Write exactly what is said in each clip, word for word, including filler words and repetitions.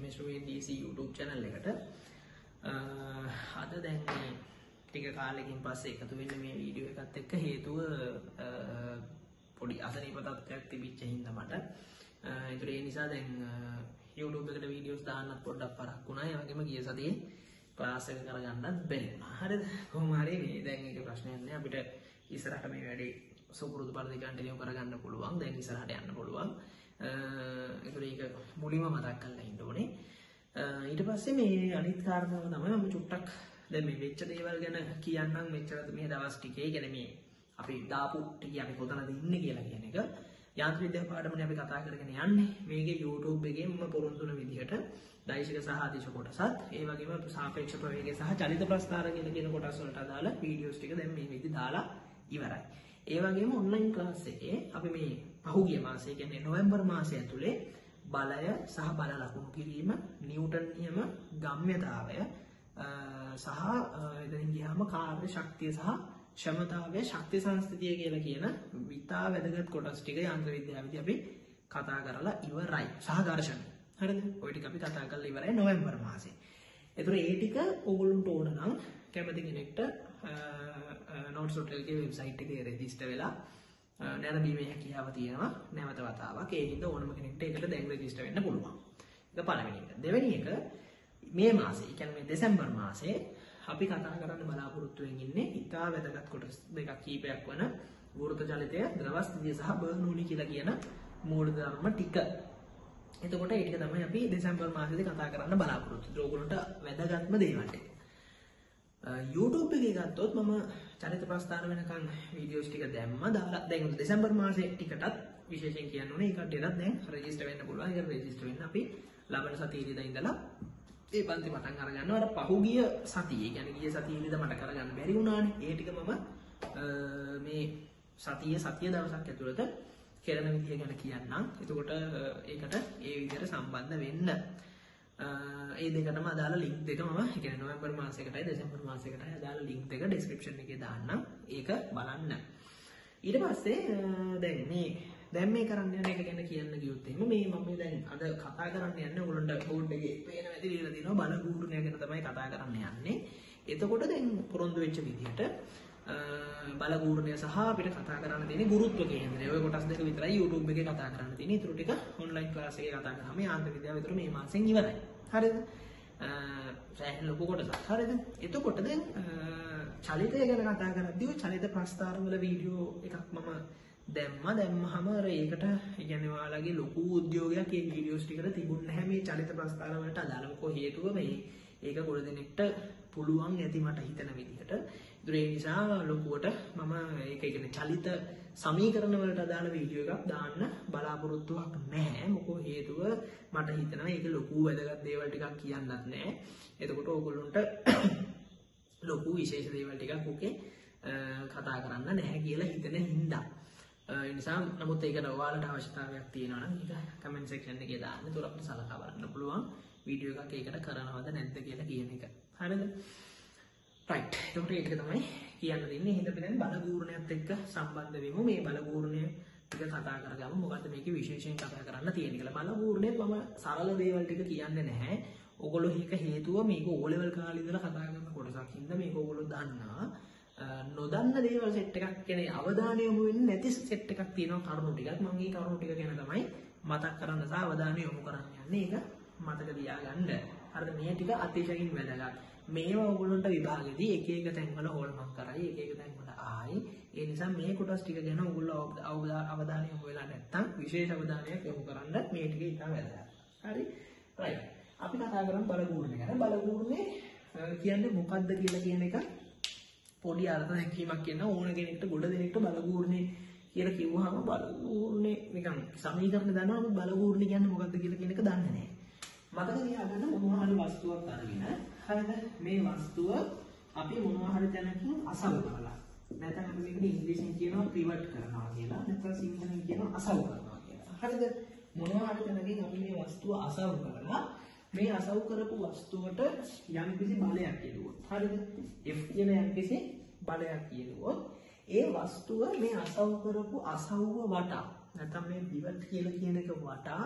Measurement D C YouTube channel එකට අද දැන් මේ ටික කාලෙකින් පස්සේ එකතු වෙන්න මේ වීඩියෝ එකත් එක්ක හේතුව පොඩි අසනීප තත්ත්වයක් තිබිච්ච හින්දා මට ඒතර ඒ නිසා දැන් YouTube එකට වීඩියෝස් දාන්නත් පොඩ්ඩක් පරක් වුණා. ඒ වගේම ගිය සතියේ ක්ලාස් එක කරගන්නත් බැරි වුණා. හරිද? කොහොම හරි මේ දැන් ඒක ප්‍රශ්නයක් නෑ. අපිට ඉස්සරහට මේ වැඩේ සුපුරුදු පරිදි කන්ටිනියු කරගන්න පුළුවන්. දැන් ඉස්සරහට යන්න පුළුවන්. ඒතර ඒක මුලින්ම මතක් කරලා ඉන්න ඕනේ. ඊට පස්සේ මේ අනිත් කාරණාව තමයි මම චුට්ටක් දැන් මේ වෙච්ච දේවල් ගැන කියන්නම්. මෙච්චර මේ දවස් ටිකේ කියන්නේ මේ අපි දාපු ටික අපි කොතනද ඉන්නේ කියලා කියන එක යාන්ත්‍රික විද්‍යාව පාඩමනේ අපි කතා කරගෙන යන්නේ. මේකේ YouTube එකේ මම පොරොන්දු වෙන විදිහට දෛශික සහ ආදිශ කොටසත් ඒ වගේම සාපේක්ෂ ප්‍රවේගය සහ චලිත ප්‍රස්ථාර කියන කියන කොටස් වලට අදාළ වීඩියෝස් ටික දැන් මේ විදිහට දාලා ඉවරයි. ඒ වගේම ඔන්ලයින් ක්ලාස් එකේ අපි මේ පහුගිය මාසයේ කියන්නේ නොවැම්බර් මාසය ඇතුලේ බලය සහ බල ලකුණු කිරීම, නිව්ටන් නියම, ගම්‍යතාවය සහ එතනින් ගියාම කාර්ය ශක්තිය සහ ක්ෂමතාවය, ශක්ති සංස්ථිතිය කියලා කියන විතා වැදගත් කොටස් ටික යාන්ත්‍ර විද්‍යාවේදී අපි කතා කරලා ඉවරයි. සහ ඝර්ෂණ. හරිද? ওই ටික අපි කතා කරලා ඉවරයි නොවැම්බර් මාසේ. ඒතර ඒ ටික ඕගොල්ලන්ට ඕන නම් කැමති කෙනෙක්ට notes dot l k website එකේ රෙජිස්ටර් වෙලා නැරඹීමේ හැකියාව තියෙනවා නැවත වතාවක්. ඒ හින්දා ඕනම කෙනෙක්ට ඒකට දැන් රෙජිස්ටර් වෙන්න පුළුවන්. ඒක පළවෙනි එක. දෙවෙනි එක මේ මාසේ, කියන්නේ මේ දෙසැම්බර් මාසේ අපි කතා කරන්න බලාපොරොත්තු වෙමින් ඉන්නේ ඉතා වැදගත් කොටස් දෙකක් කීපයක් වන වෘත්ත චලිතය, ද්‍රව ස්ථිතිය සහ බර්නූලි කියලා කියන මූලධර්ම ටික. එතකොට ඒ ටික තමයි අපි දෙසැම්බර් මාසෙදී කතා කරන්න බලාපොරොත්තු වෙන්නේ. ඕගොල්ලන්ට වැදගත්ම දේවල් ටික. YouTube එකේ ගත්තොත් මම චලිත ප්‍රස්ථාන වෙනකන් වීඩියෝස් ටික දැම්මා. දාලා දැන් දෙසැම්බර් මාසේ ටිකටත් විශේෂයෙන් කියන්න ඕනේ. ඒ කඩේටත් දැන් රෙජිස්ටර් වෙන්න පුළුවන්. ඒක රෙජිස්ටර් වෙන්න අපි ලබන සතියේ ඉඳලා ඉඳලා ඒ පන්ති පටන් අරගන්නවා. අර පහුගිය සතියේ, කියන්නේ ගිය සතියේ ඉඳලා මට කරගන්න බැරි වුණානේ. ඒ ටික මම මේ සතිය සතිය දවසක් ඇතුළත කරන විදිය ගැන කියන්නම්. එතකොට ඒකට ඒ විදිහට සම්බන්ධ වෙන්න. ඒ දෙකටම අදාළ ලින්ක් දෙක මම කියන්නේ නොවැම්බර් මාසයකටයි දෙසැම්බර් මාසයකටයි අදාළ ලින්ක් දෙක ඩිස්ක්‍රිප්ෂන් එකේ දාන්නම්. ඒක බලන්න. ඊට පස්සේ දැන් මේ දැන් මේ කරන්න යන එක ගැන කියන්න ගියොත් එහෙම මේ මම දැන් අද කතා කරන්න යන්නේ ඔයගොල්ලන්ට බෝඩ් එකේ පේන වැඩි දීලා දිනවා බල ගුරුණය ගැන තමයි කතා කරන්න යන්නේ. එතකොට දැන් පොරොන්දු වෙච්ච විදිහට බල ගුරුණය සහ අපිට කතා කරන්න තියෙන්නේ ගුරුත්ව කේන්ද්‍රය. ඔය කොටස් දෙක විතරයි YouTube එකේ කතා කරන්න තියෙන්නේ. ඊටු ටික ඔන්ලයින් ක්ලාස් එකේ කතා කරාම යාන්ත්‍රික විද්‍යාව විතර මේ මාසෙන් ඉවරයි. හරිද? සෑහෙන ලොකු කොටසක්. හරිද? එතකොට දැන් චලිතය ගැන කතා කරද්දී ඔය චලිත ප්‍රස්ථාර වල වීඩියෝ එකක් මම දැම්මා. දැම්මහම ඒකට කියන්නේ ඔයාලගේ ලොකු උද්‍යෝගයක් මේ වීඩියෝස් ටිකට තිබුණ නැහැ මේ චලිත ප්‍රස්ථාර වලට අදාළ. මොකෝ හේතුව මේ ඒක ගොඩ දෙනෙක්ට පුළුවන් ඇති මට හිතන විදිහට. ඒ නිසා ලොකුවට මම ඒක කියන්නේ චලිත සමීකරණ වලට අදාළ වීඩියෝ එකක් දාන්න බලාපොරොත්තුවක් නැහැ. මොකෝ හේතුව මට හිතෙනවා ඒක ලොකු වැදගත් දේවල් ටිකක් කියන්නත් නැහැ. එතකොට ඕගොල්ලොන්ට ලොකු විශේෂ දේවල් ටිකක් ඔකේ කතා කරන්න නැහැ කියලා හිතෙන හින්දා. ඒ නිසා නමුත් ඒකට ඔයාලට අවශ්‍යතාවයක් තියෙනවා නම් ඒක කමෙන්ට් සෙක්ෂන් එකේ දාන්න. ඒතර අපිට සලකා බලන්න පුළුවන් වීඩියෝ එකක් ඒකට කරනවද නැද්ද කියලා කියන එක. හරිද? රයිට්. ඒකට ඒක තමයි කියන්න දෙන්නේ. එහෙනම් අපි දැන් බල ගුරුණයත් එක්ක සම්බන්ධ වෙමු. මේ බල ගුරුණය ටික කතා කරගමු. මොකද්ද මේකේ විශේෂයෙන් කතා කරන්න තියෙන්නේ කියලා. බල ගුරුණයත් මම සරල දේවල් ටික කියන්නේ නැහැ. ඔයගොල්ලෝ මේක හේතුව මේක O level කාලේ ඉඳලා කතා කරන කොටසක් හින්දා මේක ඔයගොල්ලෝ දන්නවා. නොදන්න දේවල් සෙට් එකක් කියන්නේ අවධානය යොමු වෙන්නේ නැති සෙට් එකක් තියෙනවා කරුණු ටිකක්. මම මේ කරුණු ටික ගැන තමයි මතක් කරන්න සහ අවධානය යොමු කරන්න යන්නේ. ඒක මතක තියාගන්න. හරිද? මේ ටික අතිශයින් වැදගත්. මේවා ඔයගොල්ලන්ට විභාගෙදී එක එක තැන්වල හොල්මන් කරයි, එක එක තැන්වල ආයි. ඒ නිසා මේ කොටස් ටික ගැන ඔයගොල්ලෝ අවධානය යොමු වෙලා නැත්තම් විශේෂ අවධානයක් යොමු කරන්න මේ ටික ඉතා වැදගත්. හරි? රයිට්. අපි කතා කරමු බල ගුරුණය ගැන. බල ගුරුණය කියන්නේ මොකක්ද කියලා කියන එක පොඩි අර්ථ දැක්වීමක් කියන ඕන කෙනෙක්ට ගොඩ දෙනෙක්ට බල ගුරුණය කියලා කිව්වහම බල ගුරුණය නිකන් සමීකරණ දන්නවා. බල ගුරුණය කියන්නේ මොකක්ද කියලා කියන එක දන්නේ නැහැ. මතක තියාගන්න මොනවා හරි වස්තුවක් අරගෙන හරිද මේ වස්තුව අපි මොනවා හරි තැනකින් අසව කරලා නැත්නම් අපි මේකට ඉංග්‍රීසියෙන් කියනවා පිවට් කරනවා කියලා නැත්නම් සිංහලෙන් කියනවා අසව කරනවා කියලා. හරිද? මොනවා හරි තැනකින් අපි මේ වස්තුව අසව කරලා මේ අසව කරපු වස්තුවට යම්කිසි බලයක් යොදුවොත් හරිද? F කියන යම්කිසි බලයක් යොදුවොත් ඒ වස්තුව මේ අසව කරපු අසවුව වටා නැත්නම් මේ පිවට් කියලා කියන එක වටා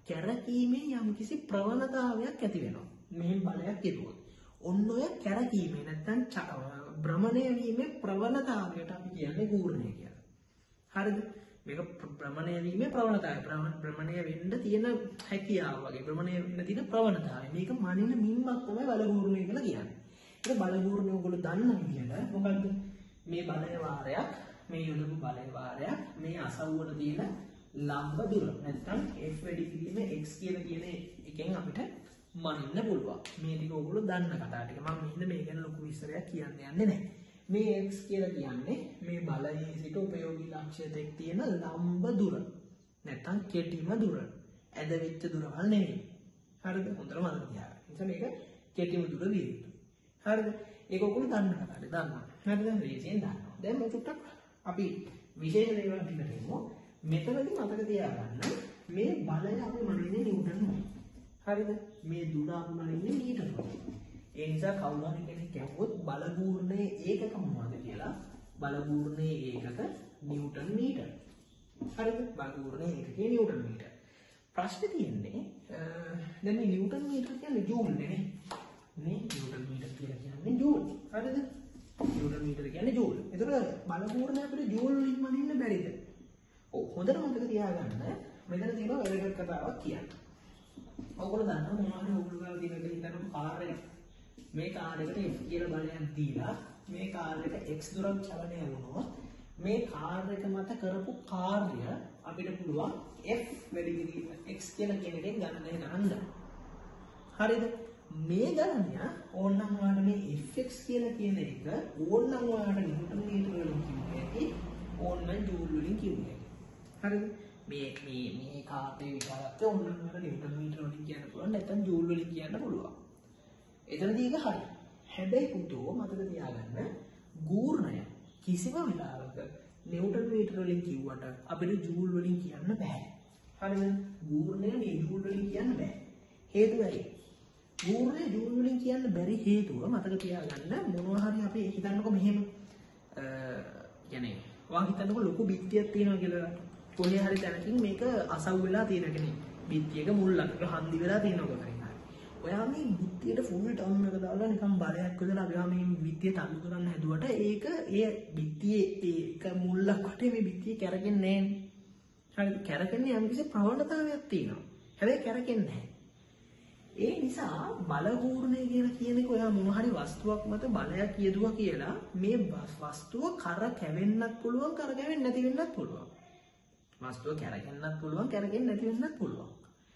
කැරකීමේ යම්කිසි ප්‍රවණතාවයක් ඇති වෙනවා. මෙහෙම බලයක් කෙරුවොත්. ඔන්න ඔය කැරකීමේ නැත්නම් භ්‍රමණය වීමේ ප්‍රවණතාවයට අපි කියන්නේ ගූර්ණය කියලා. හරිද? මේක භ්‍රමණය වීමේ ප්‍රවණතාවය. භ්‍රමණය වෙන්න තියෙන හැකියාව වගේ භ්‍රමණය වෙන්න තියෙන ප්‍රවණතාවය. මේක මනින මින්මක් තමයි බලගූර්ණය කියලා කියන්නේ. ඒක බලගූර්ණය ඔයගොල්ලෝ දන්න විදිහට මොකද්ද? මේ බලය වාරයක්, මේ යොදපු බලය වාරයක්, මේ අසවුවල තියෙන ලම්බ දුර. නැත්නම් f වැඩි කිරීමේ x කියලා කියන එකෙන් අපිට මනින්න පුළුවන්. මේ ටික ඔයගොල්ලෝ දන්න කතා ටික. මම මෙන්න මේ ගැන ලොකු විස්තරයක් කියන්න යන්නේ නැහැ. මේ x කියලා කියන්නේ මේ බලයේ සිට උපයෝගී ලක්ෂ්‍ය දෙක තියෙන ලම්බ දුර. නැත්නම් කෙටිම දුර. ඇද වෙච්ච දුරවල් නෙමෙයි. හරිද? හොඳට මතක තියාගන්න. ඒ නිසා මේක කෙටිම දුර විය යුතුයි. හරිද? ඒක ඔයගොල්ලෝ දන්න කතාවද? දන්නවා. හරිද? රේසියෙන් දන්නවා. දැන් මේ චුට්ටක් අපි විශේෂ දේවල් ටිකට එමු. මෙතනදී මතක තියාගන්න මේ බලය අපි මනින්නේ නිව්ටන් වලින්. හරිද? මේ දුර අපි මනින්නේ මීටර වලින්. ඒ නිසා කවුරු හරි කෙනෙක් කියවුවොත් බලගූර්ණයේ ඒකක මොනවද කියලා බලගූර්ණයේ ඒකක නිව්ටන් මීටර. හරිද? බලගූර්ණයේ ඒකකේ නිව්ටන් මීටර. ප්‍රශ්නේ තියෙන්නේ දැන් මේ නිව්ටන් මීටර කියන්නේ ජූල් නේ. මේ නිව්ටන් මීටර කියලා කියන්නේ ජූල්. හරිද? නිව්ටන් මීටර කියන්නේ ජූල්. ඒතර බලගූර්ණය අපිට ජූල් වලින් මනින්න බැරිද? ඔව් හොඳට මතක තියාගන්න මෙතන තියෙනවා වැදගත් කතාවක් කියන්න. ඔයගොල්ලෝ දන්නවා මොනවා හරි ඔයගොල්ලෝ ගාව තියෙන එක හිතන්න කාර් එක. මේ කාර් එකට F කියලා බලයක් දීලා මේ කාර් එක x දුරක් චලනය වුණොත් මේ කාර් එක මත කරපු කාර්ය අපිට පුළුවන් F වැඩි කිරීම x කියලා කියන එකෙන් ගණනය කරන්න. හරිද? මේ ගණනය ඕනනම් ඔයාලට මේ fx කියලා කියන එක ඕනනම් ඔයාලට නිව්ටන් මීටර වලින් කියන්න ඇති ඕනනම් ජූල් වලින් කියන්න ඇති. හරිද? මේ මේ මේ කාර්යය විතරක් ඕනනම් ඔයාලට නිව්ටන් මීටර වලින් කියන්න පුළුවන් නැත්නම් ජූල් වලින් කියන්න පුළුවන්. එතනදී ඒක හරි. හැබැයි පුතෝ මතක තියාගන්න ගූර්ණය කිසිම වෙලාවක නිව්ටන් මීටර වලින් කිව්වට අපිට ජූල් වලින් කියන්න බෑ. හරිද? ගූර්ණය මේ ජූල් වලින් කියන්න බෑ. හේතුව ඇයි? ගූර්ණය ජූල් වලින් කියන්න බැරි හේතුව මතක තියාගන්න මොනවා හරි අපි හිතන්නකො මෙහෙම අ يعني වා හිතන්නකො ලොකු බිත්තියක් තියෙනවා කියලා කොහේ හරි තැනකින් මේක අසව් වෙලා තියෙන කෙනෙක්. බිත්තියක මුල් ළඟට හන්දි වෙලා තියෙනවා කොහේ. ඔයා මේ බිත්තියට ෆුල් ටර්ම් එක දාලා නිකන් බලයක් යොදලා අපි මේ බිත්තිය තල්ලු කරන්න හැදුවට ඒක ඒ බිත්තියේ ඒක මුල්ලක් වටේ මේ බිත්තිය කැරකෙන්නේ නැහැ. හරිද? කැරකෙන්නේ යම් කිසි ප්‍රවණතාවයක් තියෙනවා. හැබැයි කැරකෙන්නේ නැහැ. ඒ නිසා බලගූර්ණය කියලා කියන එක ඔයා මොන හරි වස්තුවක් මත බලයක් යෙදුවා කියලා මේ වස්තුව කර කැවෙන්නත් පුළුවන් කර කැවෙන්නේ නැති වෙන්නත් පුළුවන්. වස්තුව කැරකෙන්නත් පුළුවන් කැරකෙන්නේ නැති වෙන්නත් පුළුවන්.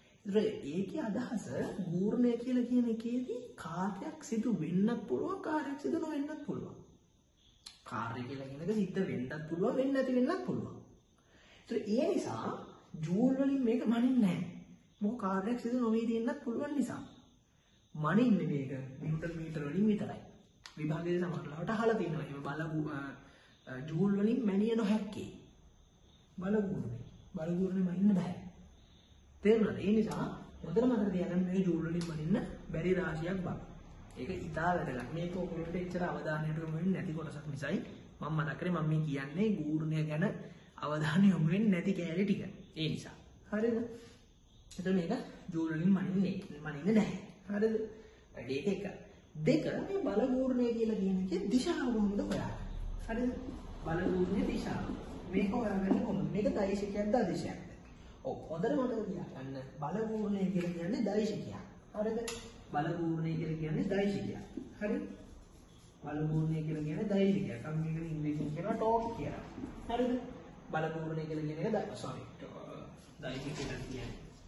ඒකේ අදහස ගූර්ණය කියලා කියන එකේදී කාර්යයක් සිදු වෙන්නත් පුළුවන් කාර්යයක් සිදු නොවෙන්නත් පුළුවන්. කාර්ය කියලා කියන එක සිද්ධ වෙන්නත් පුළුවන් වෙන්නේ නැති වෙන්නත් පුළුවන්. ඒත් ඒ නිසා ජූල් වලින් මේක මනින්නේ නැහැ. මොකද කාර්යයක් සිදු නොවී තියෙන්නත් පුළුවන් නිසා. මනින්නේ මේක නිව්ටන් මීටර වලින් විතරයි. විභාගයේ සමහරවට අහලා තියෙනවා. එහෙම බලපු ජූල් වලින් මැනිය නොහැක්කේ. බලගූර්ණය. බලගූර්ණය මනින්න බෑ. තේරුණාද? ඒ නිසා හොඳට මතක තියාගන්න මේ ජූල් වලින් මනින්න බැරි රාශියක් බව. ඒක ඉතා වැදගත්. මේක ඔයගොල්ලන්ට එච්චර අවධානයට යොමු වෙන්නේ නැති කොටසක් නිසායි මම මතක් කරේ මම මේ කියන්නේ ගූර්ණය ගැන අවධානය යොමු වෙන්නේ නැති කැලේ ටික. ඒ නිසා. හරිද? එතකොට මේක ජූල් වලින් මනින්නේ මනින්නේ නැහැ. හරිද? වැඩි එක. දෙක මේ බල ගූර්ණය කියලා කියන එකේ දිශාව කොහොමද හොයාගන්නේ? හරිද? බල ගූර්ණයේ දිශාව. මේක හොයාගන්නේ කොහොමද? මේක දෛශිකයක්ද අදිශයක්ද? ඔව් හොඳට මතක තියාගන්න බලගූර්ණය කියලා කියන්නේ දෛශිකයක්. හරිද? බලගූර්ණය කියලා කියන්නේ දෛශිකයක්. හරි? බලගූර්ණය කියලා කියන්නේ දෛශිකයක්. අපි මේක ඉංග්‍රීසියෙන් කියනවා ටෝක් කියලා. හරිද? බලගූර්ණය කියලා කියන එක සෝරි දෛශිකයක් කියන්නේ.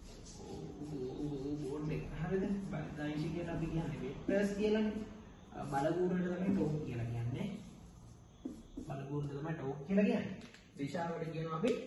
ඕනේ හරිද? දෛශිකයට අපි කියන්නේ වෙක්ටර්ස් කියලානේ. බලගූර්ණයට තමයි ටෝක් කියලා කියන්නේ. බලගූර්ණය තමයි ටෝක් කියලා කියන්නේ. දිශාවට කියනවා අපි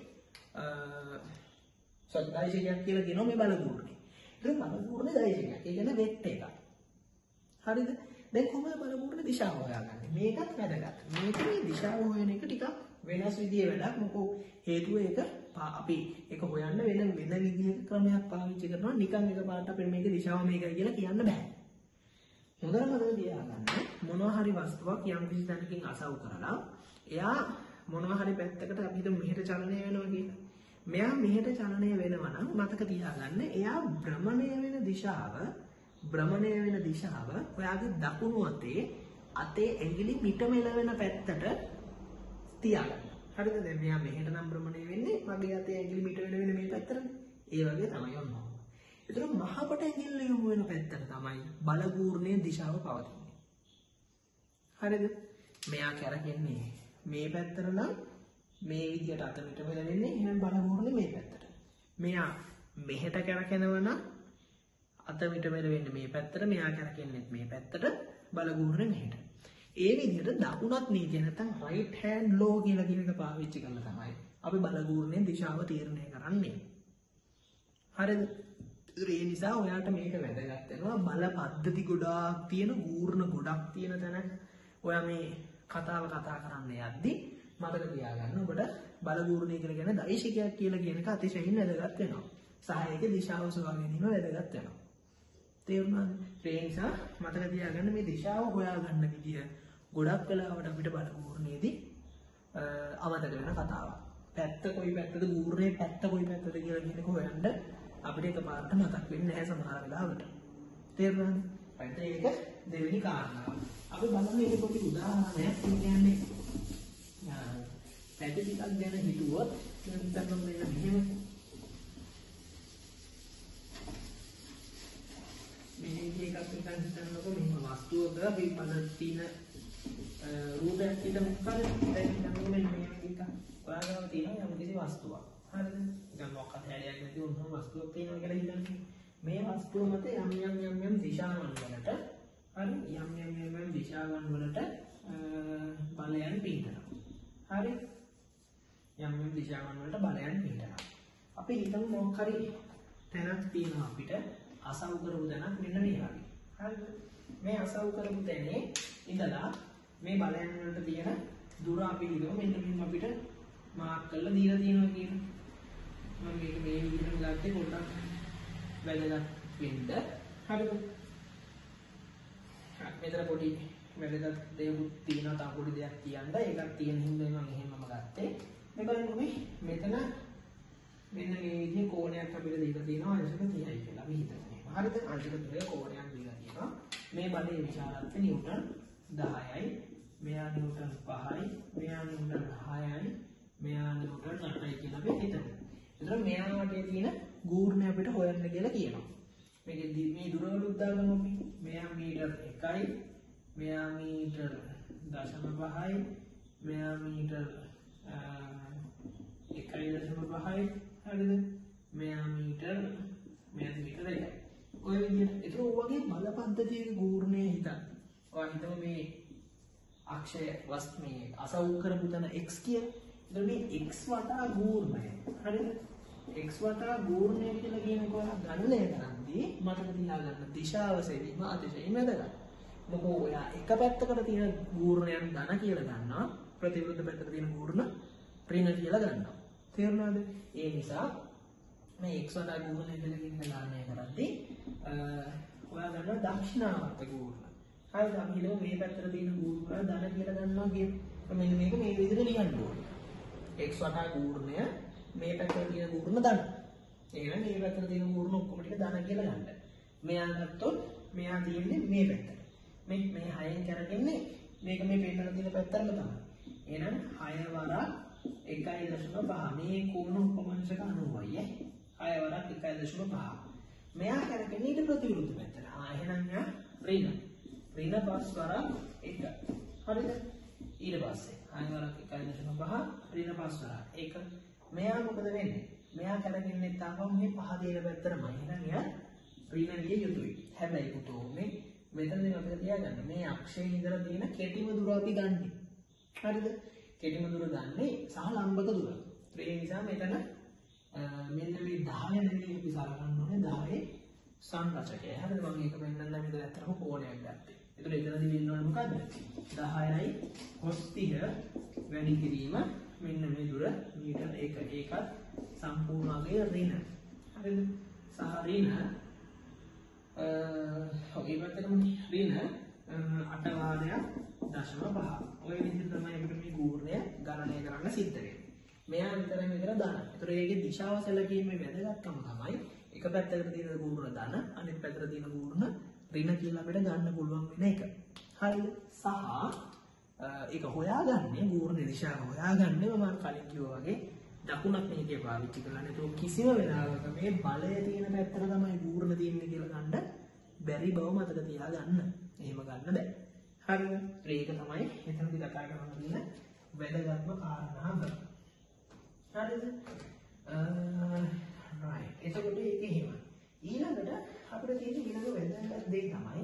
සද්දයිශකයක් කියලා කියනවා මේ බලගූර්ණය. ඒක බලගූර්ණේ දෛශකයක්. ඒ කියන්නේ වෙක්ටර් එකක්. හරිද? දැන් කොහොමද බලගූර්ණේ දිශාව හොයාගන්නේ? මේකත් වැදගත්. මේකේ දිශාව හොයන එක ටිකක් වෙනස් විදිහේ වැඩක්. මොකෝ හේතුව ඒක අපි ඒක හොයන්න වෙන වෙන විදිහක ක්‍රමයක් පාවිච්චි කරනවා. නිකන් එකපාරට අපිට මේකේ දිශාව මේකයි කියලා කියන්න බෑ. හොඳට මතක තියාගන්න මොනවා හරි වස්තුවක් යම් කිසි තැනකින් අසව් කරලා එයා මොනවා හරි පැත්තකට අපි හිතමු මෙහෙට චලනය වෙනවා කියලා. මෙයා මෙහෙට චලනය වෙනවා නම් මතක තියාගන්න එයා භ්‍රමණය වෙන දිශාව භ්‍රමණය වෙන දිශාව ඔයාගේ දකුණු අතේ අතේ ඇඟිලි මිට මෙලවෙන පැත්තට තියාගන්න. හරිද? දැන් මෙයා මෙහෙට නම් භ්‍රමණය වෙන්නේ මගේ අතේ ඇඟිලි මිට වෙන වෙන මේ පැත්තටනේ. ඒ වගේ තමයි ඔන්න. ඒතර මහපට ඇඟිල්ල යොමු වෙන පැත්තට තමයි බලගූර්ණයේ දිශාව පවතින්නේ. හරිද? මෙයා කරකෙන්නේ මේ පැත්තට නම් මේ විදියට අත මිට මෙලවෙන්නේ එහෙනම් බලගූර්ණේ මේ පැත්තට. මෙයා මෙහෙට කරකිනවා නම් අත මිට මෙලවෙන්නේ මේ පැත්තට, මෙයා කරකෙන්නේ මේ පැත්තට, බලගූර්ණේ මෙහෙට. ඒ විදිහට දකුණත් නීතිය නැත්නම් right hand law කියලා කියන එක පාවිච්චි කරලා තමයි අපි බලගූර්ණයේ දිශාව තීරණය කරන්නේ. හරිද? ඒ නිසා ඔයාට මේක වැදගත් වෙනවා. බල පද්ධති ගොඩාක් තියෙන, ගූර්ණ ගොඩක් තියෙන තැන ඔයා මේ කතාව කතා කරන්න යද්දි මතක තියාගන්න ඔබට බලගූර්ණය කියලා කියන දෛශිකයක් කියලා කියන එක අතිශයින් වැදගත් වෙනවා. සහ ඒකේ දිශාව සොයා ගැනීම වැදගත් වෙනවා. තේරුණාද? ඒ නිසා මතක තියාගන්න මේ දිශාව හොයාගන්න විදිය ගොඩක් වෙලාවට අපිට බලගූර්ණයේදී අමතක වෙන කතාවක්. පැත්ත කොයි පැත්තද, ගූර්ණයේ පැත්ත කොයි පැත්තද කියලා කියන එක හොයන්න අපිට එකපාරට මතක් වෙන්නේ නැහැ සමහර වෙලාවට. තේරුණාද? පැත්ත ඒක දෙවෙනි කාරණාව. අපි බලමු මේක පොඩි උදාහරණයක් කියන්නේ. පැත්ත ටිකක් ගැන හිතුවොත් නැත්නම් මෙන්න මෙහෙම මේ එකක් නිකන් හිතන්නකො මෙහෙම වස්තුවක අපි බලන තියෙන රූපයක් පිට මොකක්ද දැන් නම් මෙන්න මේ එක ඔයාලම තියෙනවා යම් කිසි වස්තුවක්. හරිද? දැන් මොකක්ද හැඩයක් නැති වුණොත් වස්තුවක් තියෙනවා කියලා හිතන්න. මේ වස්තුව මත යම් යම් යම් යම් දිශාවන් වලට හරි යම් යම් යම් යම් දිශාවන් වලට බලයන් පිටනවා. හරි? යම් යම් දිශාවන් වලට බලයන් පිටනවා. අපි හිතමු මොකක් හරි තැනක් තියෙනවා අපිට අසව් කරපු තැනක් මෙන්න මේ වගේ. හරිද? මේ අසව් කරපු තැනේ ඉඳලා මේ බලයන් වලට තියෙන දුර අපි හිතමු මෙන්න මෙන්න අපිට මාක් කරලා දීලා තියෙනවා කියන. මම මේක මේ විදිහට ගත්තේ පොඩ්ඩක් වැදගත් වෙන්න. හරිද? මෙතන පොඩි වැදගත් දෙයක් තියෙනවා, තා පොඩි දෙයක් කියන්න. ඒකක් තියෙන හින්දා මම එහෙමම ගත්තේ. මේ බලන්න මේ මෙතන මෙන්න මේ විදිහේ කෝණයක් අපිට දීලා තියෙනවා අංශක තිහයි කියලා අපි හිතමු. හරිද? අංශක තිහේ කෝණයක් දීලා තියෙනවා. මේ බලයේ විශාලත්වය නිව්ටන් දහයයි, මෙයා නිව්ටන් පහයි, මෙයා නිව්ටන් හයයි, මෙයා නිව්ටන් අටයි කියලා අපි හිතමු. එතකොට මෙයා වටේ තියෙන ගූර්ණය අපිට හොයන්න කියලා කියනවා. මේකේ මේ දුර වල උදාගමු අපි. මෙයා මීටර් එකයි, මෙයා මීටර් දශම පහයි, මෙයා මීටර් එකයි දශම පහයි. හරිද? මෙයා මීටර් මෙයා මීටර් එකයි. ඔය විදිහට ඒක වගේ බල පද්ධතියක ගූර්ණය හිතන්න. ඔයා හිතමු මේ අක්ෂය වස්තු මේ අසව් කරපු තැන x කියලා. එතකොට මේ x වටා ගූර්ණය. හරිද? x වටා ගූර්ණය කියලා කියනකොට ඔයා ගණනය කරද්දී මතක තියාගන්න දිශාව සෙවීම අතිශයින් වැදගත්. මොකද ඔයා එක පැත්තකට තියෙන ගූර්ණයන් ධන කියලා ගන්නවා, ප්‍රතිවිරුද්ධ පැත්තට තියෙන ගූර්ණ ඍණ කියලා ගන්නවා. තේරුණාද? ඒ නිසා මේ x වටා ගූර්ණය කියලා කියන ගණනය කරද්දී ඔයා ගන්නවා දක්ෂිනාවර්ත ගූර්ණ. හරිද? අපි හිතමු මේ පැත්තට තියෙන ගූර්ණ ධන කියලා ගන්නවා කියන්නේ. මෙන්න මේක මේ විදිහට ලියන්න ඕනේ. x වටා ගූර්ණය මේ පැත්තට තියෙන ගූර්ණ ධන. ඒ කියන්නේ මේ පැත්තට තියෙන ගූර්ණ ඔක්කොම ටික ධන කියලා ගන්න. මෙයා ගත්තොත් මෙයා තියෙන්නේ මේ පැත්තට. මේ මේ හයෙන් කරගෙන්නේ මේක මේ පෙන්නන තියෙන පැත්තටම තමයි. එහෙනම් හය වරක් එකයි දශම පහ. මේ කෝණ උපමංශක අනූවයි ඈ. හය වරක් එකයි දශම පහ. මෙයා කරගෙන්නේ ඊට ප්‍රතිවිරුද්ධ පැත්තට. ආ එහෙනම් යා ඍණ. ඍණ පස් වරක් එක. හරිද? ඊට පස්සේ හය වරක් එකයි දශම පහ ඍණ පස් වරක් එක. මෙයා මොකද වෙන්නේ? මෙයා කරගෙන්නේ තාම මේ පහ දෙන පැත්තටමයි. එහෙනම් යා ඍණ විය යුතුයි. හැබැයි පුතෝ මේ මෙතනදී අපිට තියාගන්න මේ අක්ෂයේ ඉඳලා තියෙන කෙටිම දුර අපි ගන්නෙ. හරිද? කෙටිම දුර ගන්නේ සහ ලම්බක දුර. ඒ නිසා මෙතන මෙන්න මේ දහය නෙමෙයි අපි සලකන්න ඕනේ දහයේ සංරචකය. හරිද? මම මේක පෙන්නන්න මෙතන ඇත්තටම කෝණයක් ගත්තේ. ඒතර එතනදී වෙන්න ඕනේ මොකද්ද? දහයයි cos තිහ වැඩි කිරීම මෙන්න මේ දුර මීටර එක. ඒකත් සම්පූර්ණගේ ඍණ. හරිද? සහ ඍණ ඔය පැත්තටම ඍණ අට වාරයක් දශම පහ. ඔය විදිහට තමයි අපිට මේ ගූර්ණය ගණනය කරන්න සිද්ධ වෙන්නේ. මෙයා විතරයි මෙතන දාන. ඒතර ඒකේ දිශාව සැලකීමේ වැදගත්කම තමයි එක පැත්තකට තියෙන ගුරුණ ධන අනිත් පැත්තට තියෙන ගුරුණ ඍණ කියලා අපිට ගන්න පුළුවන් වෙන එක. හරිද? සහ ඒක හොයාගන්නේ ගුරුණ දිශාව හොයාගන්නේ මම කලින් කිව්වා වගේ දකුණක් මේකේ පාවිච්චි කරලා නේද කිසිම වෙලාවක මේ බලය තියෙන පැත්තට තමයි ගුරුණ තියෙන්නේ කියලා ගන්න බැරි බව මතක තියාගන්න. එහෙම ගන්න බෑ. හරිද? ඒක තමයි එතනදී කතා කරන්න තියෙන වැදගත්ම කාරණාව. හරිද? right. එතකොට ඒක එහෙම. ඊළඟට අපිට තියෙන ඊළඟ වැදගත් දේ තමයි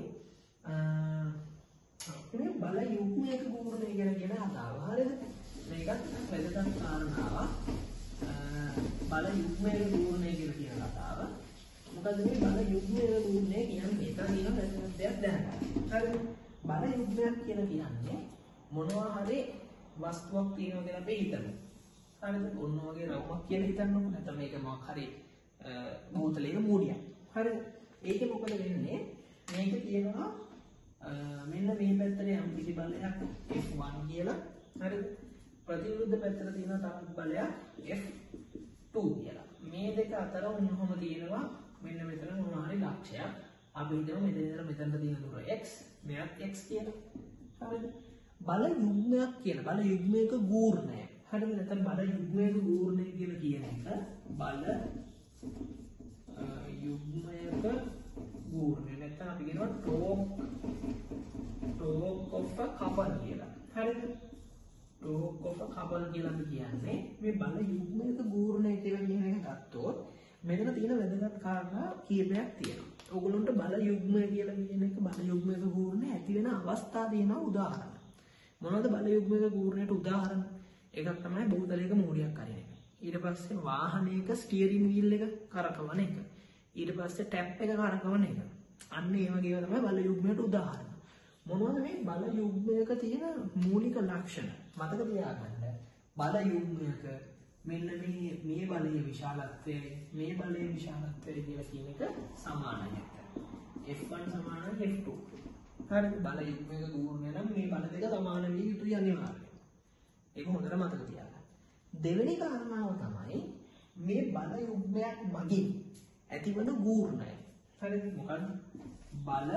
මේ බල යුග්මයක ගුරුණය ගැන කියන කතාව. හරිද? මේකත් වැදගත් කාරණාවක්. බල යුග්මයක ගුරුණය කියලා කියන කතාව. මොකද මේ බල යුග්මයක ගුරුණය කියන්නේ එතන තියෙන වැදගත් දෙයක් දැනගන්න. හරිද? බල යුග්මයක් කියලා කියන්නේ මොනවා හරි වස්තුවක් තියෙනවා කියලා අපි හිතමු. හරිද? ඔන්න වගේ රවුමක් කියලා හිතන්නකො. නැත්නම් මේක මොකක් හරි බෝතලයක මූඩියක්. හරිද? ඒකේ මොකද වෙන්නේ? මේක තියෙනවා මෙන්න මේ පැත්තට යම් කිසි බලයක් F one කියලා. හරිද? ප්‍රතිවිරුද්ධ පැත්තට තියෙන තවත් බලයක් F two කියලා. මේ දෙක අතර උන්වහම තියෙනවා මෙන්න මෙතන මොනවා හරි ලක්ෂයක්. අපි හිතමු මෙතන ඉඳලා මෙතනට තියෙන දුර x මෙයක් x කියලා. හරිද? බල යුග්මයක් කියන බල යුග්මයක ගූර්ණය. හරිද? නැත්නම් බල යුග්මයක ගූර්ණය කියලා කියන එක බල යුග්මයක ගූර්ණය. නැත්නම් අපි කියනවා torque torque of a couple කියලා. හරිද? torque of a couple කියලා අපි කියන්නේ මේ බල යුග්මයක ගූර්ණය කියලා කියන එක ගත්තොත් මෙතන තියෙන වැදගත් කාරණා කීපයක් තියෙනවා. ඔයගොල්ලන්ට බල යුග්මය කියලා කියන එක බල යුග්මයක ගූර්ණය ඇති වෙන අවස්ථා තියෙනවා උදාහරණ. මොනවද බල යුග්මයක ගූර්ණයට උදාහරණ? එකක් තමයි බෝතලයක මූඩියක් අරින එක. ඊට පස්සේ වාහනයක ස්ටියරින් වීල් එක කරකවන එක. ඊට පස්සේ ටැප් එක කරකවන එක. අන්න ඒ වගේ ඒවා තමයි බල යුග්මයට උදාහරණ. මොනවද මේ බල යුග්මයක තියෙන මූලික ලක්ෂණ? මතක තියාගන්න. බල යුග්මයක මෙන්න මේ මේ බලයේ විශාලත්වය මේ බලයේ විශාලත්වය කියලා කියන එක සමානයි. F one සමානයි F two. හරිද? බල යුග්මයක ගුරුණය නම් මේ බල දෙක සමාන විය යුතුයි අනිවාර්යයෙන්. ඒක හොඳට මතක තියාගන්න. දෙවෙනි කාරණාව තමයි මේ බල යුග්මයක් මගින් ඇතිවන ගුරුණය. හරිද? මොකක්ද? බල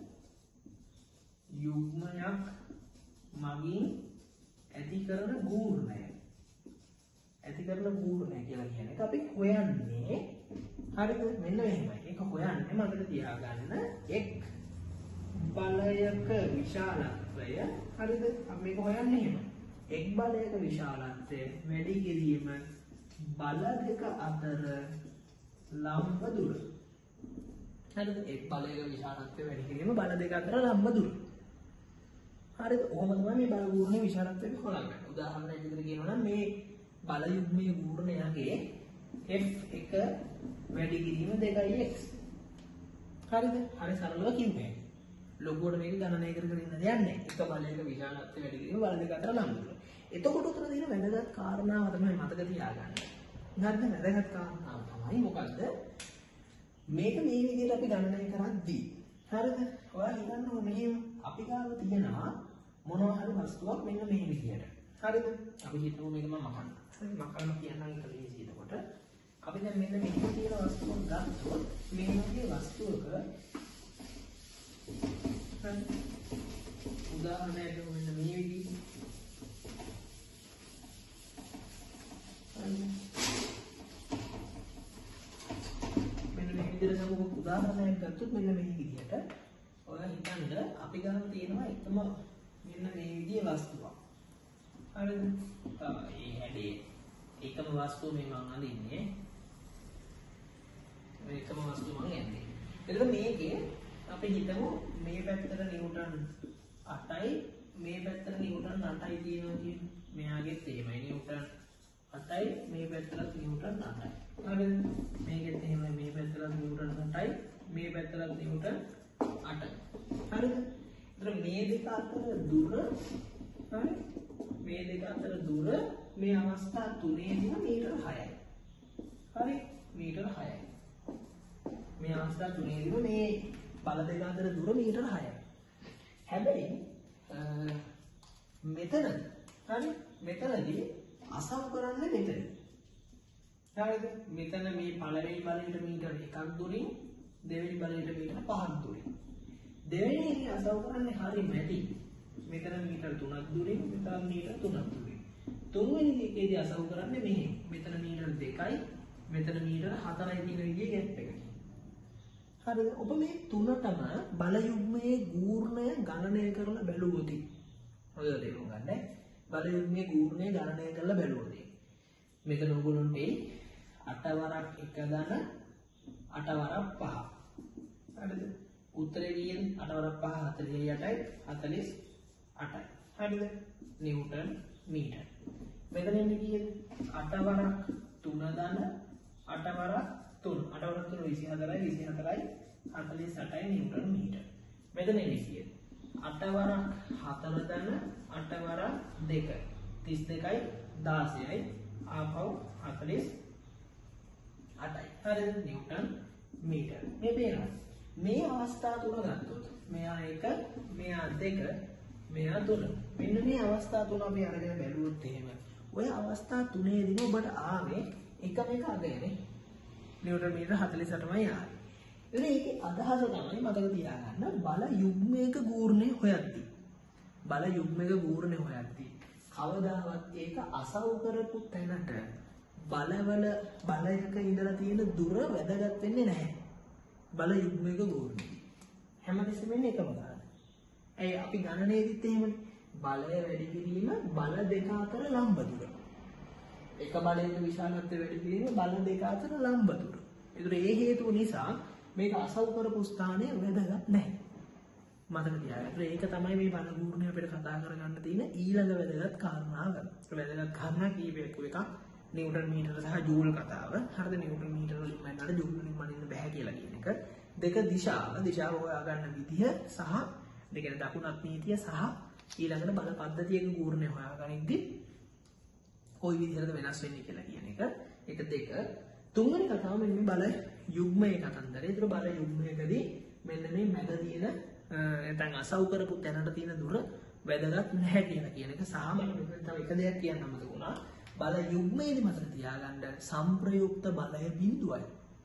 යුග්මයක් මගින් ඇති කරන ගුරුණය. ඇති කරන ගුරුණය කියලා කියන එක අපි හොයන්නේ. හරිද? මෙන්න මෙහෙමයි. ඒක හොයන්නේ මතක තියාගන්න එක් බලයක විශාලත්වය. හරිද? අපි මේක හොයන්නේ එහෙම. එක් බලයක විශාලත්වය වැඩි කිරීම බල දෙක අතර ලම්බ දුර. හරිද? එක් බලයක විශාලත්වය වැඩි කිරීම බල දෙක අතර ලම්බ දුර. හරිද? ඔහොම තමයි මේ බල ගුරුණයේ විශාලත්වය හොයන්නේ. උදාහරණයක් විදිහට කියනවා නම් මේ බල යුග්මයේ ගුරුණයගේ F එක වැඩි කිරීම දෙකයි x. හරිද? හරි සරලව කිව්වේ. ලොකුවට මේක ගණනය කර කර ඉන්න දෙයක් නැහැ. එක බලයක විශාලත්වය වැඩි කිරීම බල දෙක අතර ලම්බ දුර. එතකොට උතන තියෙන වැදගත් කාරණාව තමයි මතක තියාගන්න. හරිද? වැදගත් කාරණාව තමයි මොකද්ද? මේක මේ විදිහට අපි ගණනය කරද්දී හරිද? ඔයා හිතන්න මෙහෙම අපි ගාව තියෙනවා මොනවා හරි වස්තුවක් මෙන්න මේ විදිහට. හරිද? අපි හිතමු මේක මම මකන්න. හරි මකන්න කියන්නම් ඒක ලේසි. එතකොට අපි දැන් මෙන්න මෙහෙම තියෙන වස්තුවක් ගත්තොත් මේ වගේ වස්තුවක හරි උදාහරණයක් මෙන්න මේ විදිහට මෙන්න මේ විදිහට සමග උදාහරණයක් ගත්තොත් මෙන්න මේ විදිහට ඔයා හිතන්න අපි ගන්න තියෙනවා එකම මෙන්න මේ විදිහේ වස්තුවක්. හරිද? ඒ හැඩේ එකම වස්තුව මේ මම අඳින්නේ. මේ එකම වස්තුව මම යන්නේ. එතකොට මේකේ අපි හිතමු මේ පැත්තට නිව්ටන් අටයි මේ පැත්තට නිව්ටන් අටයි තියෙනවා කියන්නේ. මෙයාගෙත් එහෙමයි නිව්ටන් අටයි මේ පැත්තට නිව්ටන් අටයි. හරිද? මේකෙත් එහෙමයි මේ පැත්තට නිව්ටන් අටයි මේ පැත්තට නිව්ටන් අටයි. හරිද? එතකොට මේ දෙක අතර දුර හරි මේ දෙක අතර දුර මේ අවස්ථා තුනේදීම මීටර හයයි. හරි? මීටර හයයි. මේ අවස්ථා තුනේදීම මේ බල දෙක අතර දුර මීටර හයයි. හැබැයි මෙතන හරි මෙතනදී අසව් කරන්නේ මෙතන. හරිද? මෙතන මේ පළවෙනි බලයට මීටර එකක් දුරින් දෙවෙනි බලයට මීටර පහක් දුරින්. දෙවෙනි අසව් කරන්නේ හරි මැටි. මෙතන මීටර තුනක් දුරින් මෙතන මීටර තුනක් දුරින්. තුන්වෙනි එකේදී අසව් කරන්නේ මෙහි. මෙතන මීටර දෙකයි මෙතන මීටර හතරයි කියන විදිහේ ગેප් එකක්. හරිද? ඔබ මේ තුනටම බල යුග්මයේ ගූර්ණය ගණනය කරලා බැලුවොත් හොඳට තේරුම් ගන්න. බල යුග්මයේ ගූර්ණය ගණනය කරලා බැලුවොත් මෙතන ඔයගොල්ලන්ට අට වරක් එක ධන අට වරක් පහ. හරිද? උත්තරේ කියන්නේ අට වරක් පහ හතළිස් අටයි හතළිස් අටයි. හරිද? Newton metre. මෙතන ඉන්නේ කීයද? අට වරක් තුන ධන අට වරක් තුන. අට වරක් තුන විසි හතරයි විසි හතරයි හතළිස් අටයි නිව්ටන් මීටර. මෙතන ඉන්නේ අට වරක් හතර ධන අට වරක් දෙක තිස් දෙකයි දාසයයි ආපහු හතළිස් අටයි. හරිද? Newton metre. මේ පේනවා. මේ අවස්ථා තුන ගත්තොත් මෙයා එක මෙයා දෙක මෙයා තුන. මෙන්න මේ අවස්ථා තුන අපි අරගෙන බැලුවොත් එහෙම ඔය අවස්ථා තුනේදී ඔබට ආවේ එකම එක අගයනේ. නිව්ටන් මීටර හතළිස් අටමයි ආවේ. එතන ඒකේ අදහස තමයි මතක තියාගන්න බල යුග්මයක ගූර්ණය හොයද්දී. බල යුග්මයක ගූර්ණය හොයද්දී කවදාවත් ඒක අසව් කරපු තැනට බලවල බලයක ඉඳලා තියෙන දුර වැදගත් වෙන්නේ නැහැ. බල යුග්මයක ගූර්ණය හැමතිස්සෙම ඉන්නේ එකම ගාන. ඒ අපි ගණනයේදීත් එහෙමනේ. බලය වැඩි කිරීම බල දෙක අතර ලම්බ දුර. එක බලයක විශාලත්වය වැඩි කිරීම බල දෙක අතර ලම්බ දුර. ඒතර ඒ හේතුව නිසා මේක අසව් කරපු ස්ථානය වැදගත් නැහැ. මතක තියාගන්න. ඒක තමයි මේ බල ගූර්ණය අපිට කතා කරගන්න තියෙන ඊළඟ වැදගත් කාරණාව. වැදගත් කාරණා කීපයක් එකක් නිව්ටන් මීටර සහ ජූල් කතාව. හරිද? නිව්ටන් මීටර වලින් මන්නට ජූල් වලින් මනින්න බෑ කියලා කියන එක. දෙක දිශාව, දිශාව හොයාගන්න විදිහ සහ දෙක දකුණත් නීතිය සහ ඊළඟට බල පද්ධතියක ගූර්ණය හොයාගනිද්දී කොයි විදිහටද වෙනස් වෙන්නේ කියලා කියන එක. එක දෙක තුන්වෙනි කතාව මෙන්න මේ බල යුග්මයේ කතන්දරය. ඒතර බල යුග්මයකදී මෙන්න මේ මැද තියෙන නැත්නම් අසව් කරපු තැනට තියෙන දුර වැදගත් නැහැ කියලා කියන එක. සහ මම තව එක දෙයක් කියන්න අමතක වුණා. බල යුග්මයේදී මතක තියාගන්න සංප්‍රයුක්ත බලය බිඳුවයි.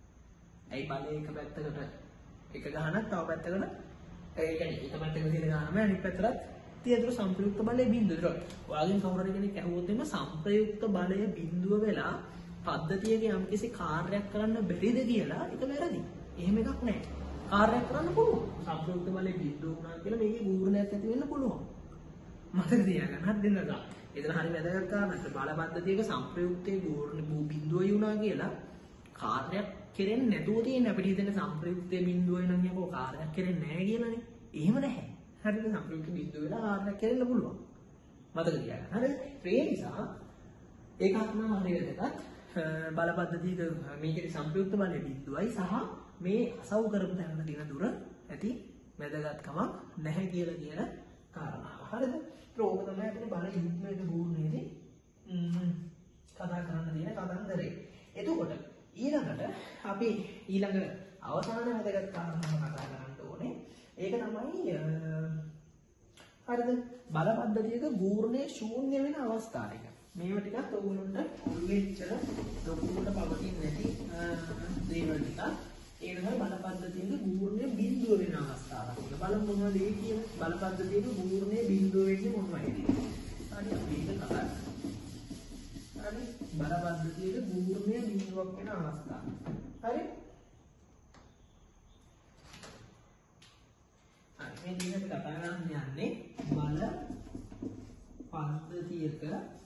ඇයි බලය එක පැත්තකට එක ගහනක් තව පැත්තකට ඒ කියන්නේ එක පැත්තක තියෙන ගහනම අනිත් පැත්තට තියෙන සංප්‍රයුක්ත බලය බිඳුව. ඔයාගෙන් කවුරු හරි කෙනෙක් ඇහුවොත් එimhe සංප්‍රයුක්ත බලය බිඳුව වෙලා පද්ධතියක යම්කිසි කාර්යයක් කරන්න බැරිද කියලා ඒක වැරදි. එහෙම එකක් නැහැ. කාර්යයක් කරන්න පුළුවන්. සංප්‍රයුක්ත බලය බිඳුව වුණා කියලා මේකේ ගූර්ණයක් ඇති වෙන්න පුළුවන්. මතක තියාගන්න. හරි දෙන්නද? එතන හරි වැදගත් කාරණාවක්. බල පද්ධතියක සංප්‍රයුක්තයේ ගූර්ණ බිඳුවයි වුණා කියලා කාර්යයක් කෙරෙන්නේ නැතුව තියෙන අපිට හිතෙන සංප්‍රයුක්තයේ බිඳුවයි නම් යකෝ කාර්යයක් කෙරෙන්නේ නැහැ කියලානේ. එහෙම නැහැ. හරිද? සංප්‍රයුක්ත බිඳුව වෙලා කාර්යයක් කෙරෙන්න පුළුවන්. මතක තියාගන්න. හරිද? ඒ නිසා ඒකක් නම් හරි වැදගත්. බල පද්ධතියක මේකේ සංප්‍රයුක්ත බලය බිඳුවයි සහ මේ අසව් කරපු තැනට තියෙන දුර ඇති වැදගත්කමක් නැහැ කියලා කියන කාරණාව. හරිද? ඒක තමයි අපිට බල යුග්මයක ගූර්ණයේදී කතා කරන්න තියෙන කතන්දරේ. එතකොට ඊළඟට අපි ඊළඟ අවසාන වැදගත් කාරණාව කතා කරන්න ඕනේ. ඒක තමයි හරිද? බල පද්ධතියක ගූර්ණය ශූන්‍ය වෙන අවස්ථා ටික. මේව ටිකක් ඔයගොල්ලන්ට ඔළුවෙච්චර ලොකුවට පවතින්නේ නැති දේවල් ටික. ඒක තමයි බල පද්ධතියක ගූර්ණය බිඳුව වෙන අවස්ථාවක්. බලමු මොනවද ඒ කියන්නේ? බල පද්ධතියක ගූර්ණය බිඳුව වෙන්නේ මොනවද? හරි අපි ඒක කතා කරමු. හරි බල පද්ධතියක ගූර්ණය බිඳුවක් වෙන අවස්ථාව. හරි? හරි මේ දින අපි කතා කරන්න යන්නේ බල පද්ධතියක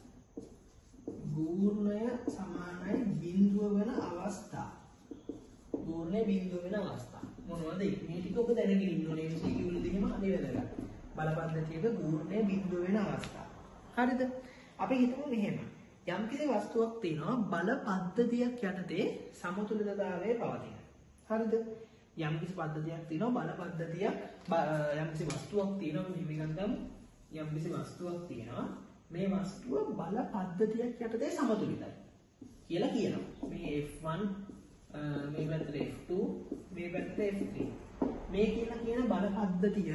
ගූර්ණය සමානයි බිඳුව වෙන අවස්ථා. ගූර්ණය බිඳුව වෙන අවස්ථා. මොනවද ඒ? මේ ටික ඔබ දැනගෙන ඉන්න ඕනේ. මේ සිකියුලදී එහෙම හරි වැදගත්. බල පද්ධතියක ගූර්ණය බිඳුව වෙන අවස්ථා. හරිද? අපි හිතමු මෙහෙම. යම්කිසි වස්තුවක් තියෙනවා බල පද්ධතියක් යටතේ සමතුලිතතාවය පවතින. හරිද? යම්කිසි පද්ධතියක් තියෙනවා බල පද්ධතියක් යම්කිසි වස්තුවක් තියෙනවා මෙහෙම ගන්නම යම්කිසි වස්තුවක් තියෙනවා මේ වස්තුව බල පද්ධතියක් යටතේ සමතුලිතයි කියලා කියනවා. මේ F one මේ පැත්තට F two මේ පැත්තට F three මේ කියලා කියන බල පද්ධතිය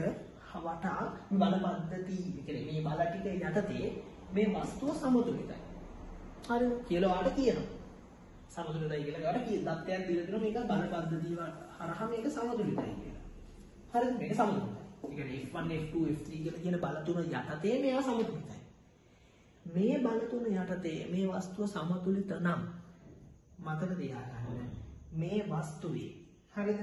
වටා බල පද්ධතිය කියන්නේ මේ බල ටික යටතේ මේ වස්තුව සමතුලිතයි. හරිද? කියලා ඔයාලට කියනවා. සමතුලිතයි කියලා ඔයාලට කිය දත්තයක් දීලා දෙනවා මේක බල පද්ධතිය හරහා මේක සමතුලිතයි කියලා. හරිද? මේක සමතුලිතයි. ඒ කියන්නේ F one F two F three කියලා කියන බල තුන යටතේ මේවා සමතුලිතයි. මේ බල තුන යටතේ මේ වස්තුව සමතුලිත නම් මතක තියාගන්න මේ වස්තුවේ හරිද?